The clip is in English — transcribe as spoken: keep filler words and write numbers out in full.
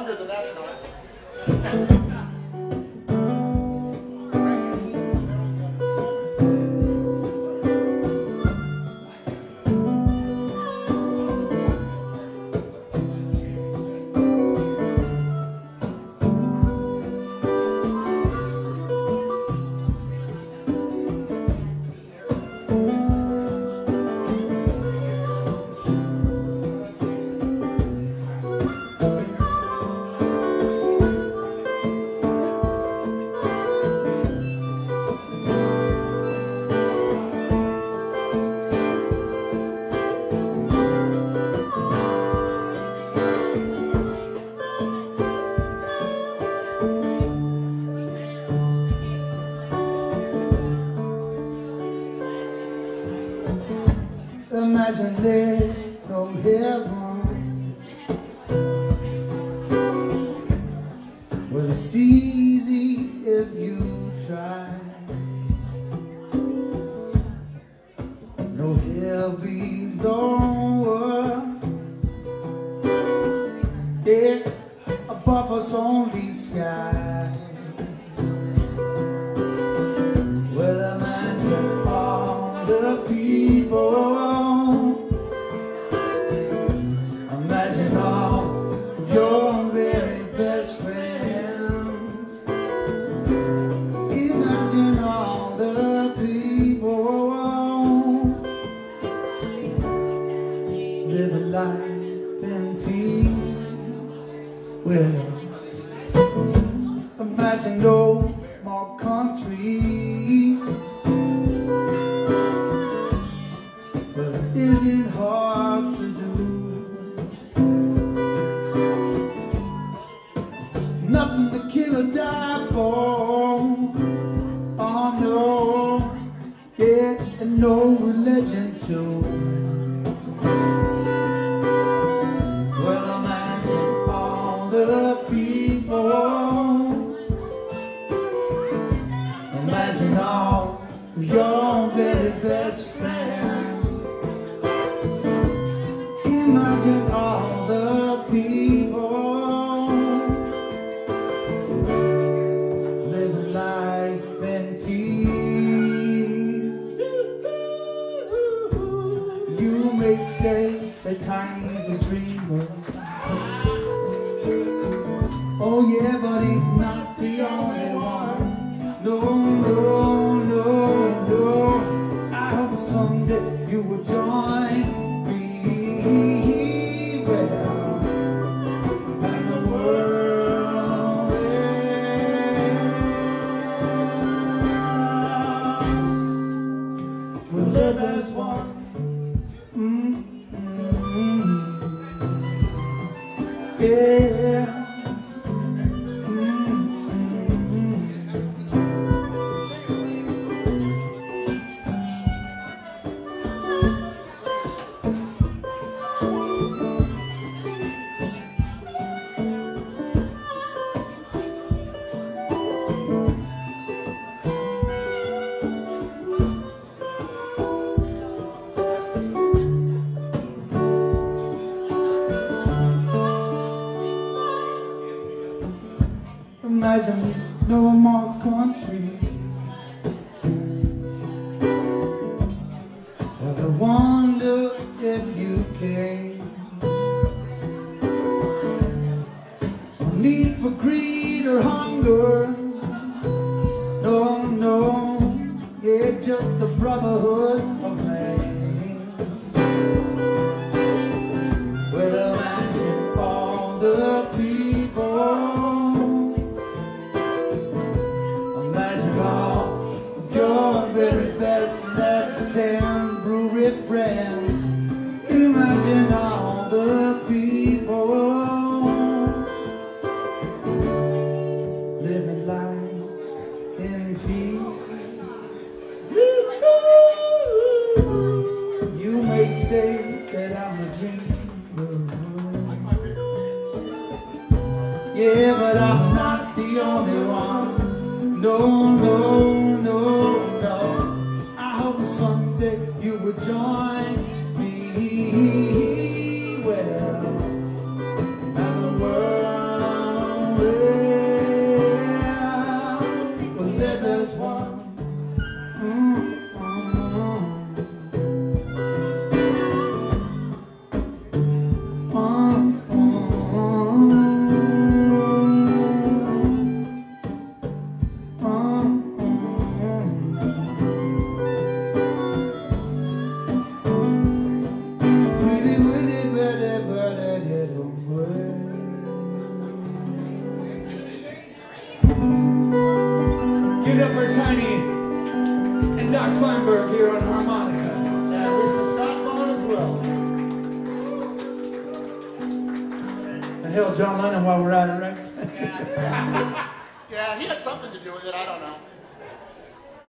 longer than that time. Imagine there's no heaven. Well, it's easy if you try. No heavy lower, yeah, above us only sky. Well, imagine all the people. Imagine all of your very best friends. Imagine all the people living life in peace. Well, imagine no more countries. Well, it isn't hard to do. Nothing to kill or die for. Oh no, yeah, and no religion too. Well, imagine all the people. Imagine all of your very best friends. Imagine all the people living life in peace. You may say that time's a dreamer. Oh yeah, but he's not the only one. No, no, no, no. I hope someday you will join me. Well, and the world will live as one. Mm-hmm. Yeah. Imagine no more country. Well, I wonder if you came. No need for greed or hunger. No, no, yeah, just a brotherhood of man. Well, imagine all the people. Your very best Left Hand Brewery friends. Imagine all the people living life in peace. You may say that I'm a dreamer. Yeah, but I'm not the only one. No, no, no, no. I hope someday you will join me. Well, and the world Hamburg here on harmonica. And Mister Scott Vaughn as well. And hell, John Lennon while we're at it, right? Yeah. Yeah, he had something to do with it, I don't know.